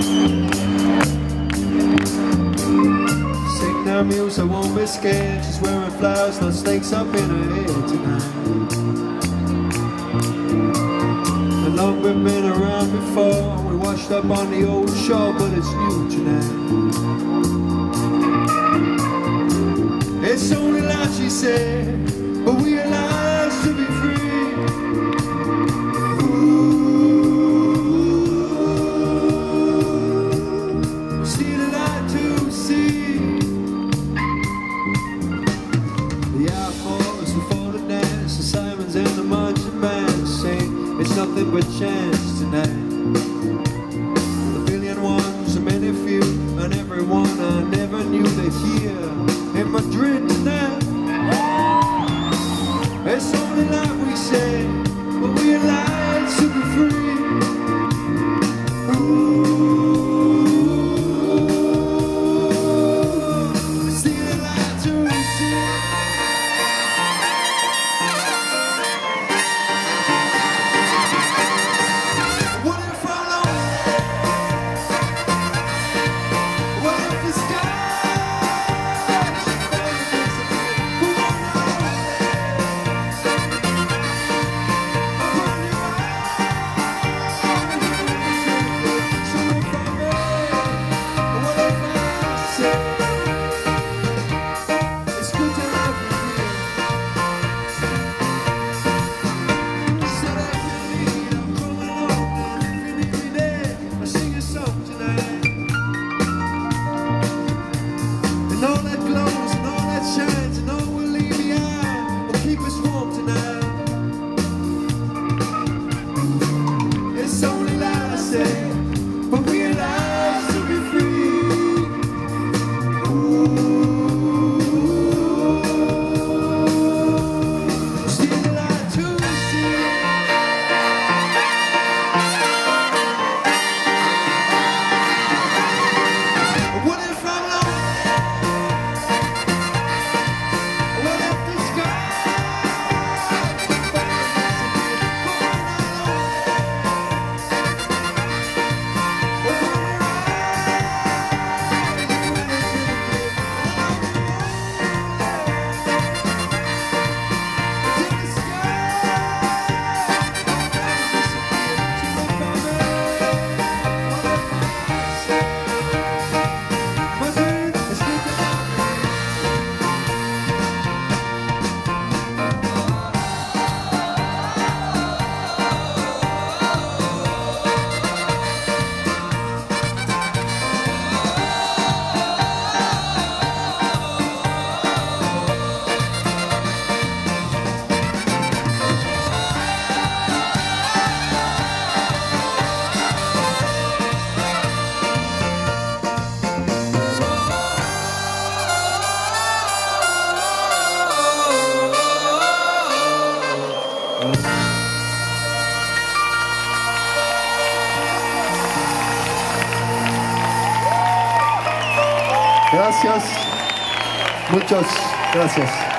Sing their muse, I won't be scared. She's wearing flowers, no snakes up in her head tonight. I know we've been around before. We washed up on the old shore, but it's new tonight. It's only life, she said, but we are alive to be free. It's nothing but chance tonight. The billion ones, the many few, and everyone I never knew they're here in Madrid tonight. It's only like we say, but we alive to be free. It's the light to see. But we alive to be free. Still alive to see. What if I'm lonely? What if the sky? Gracias, muchas gracias.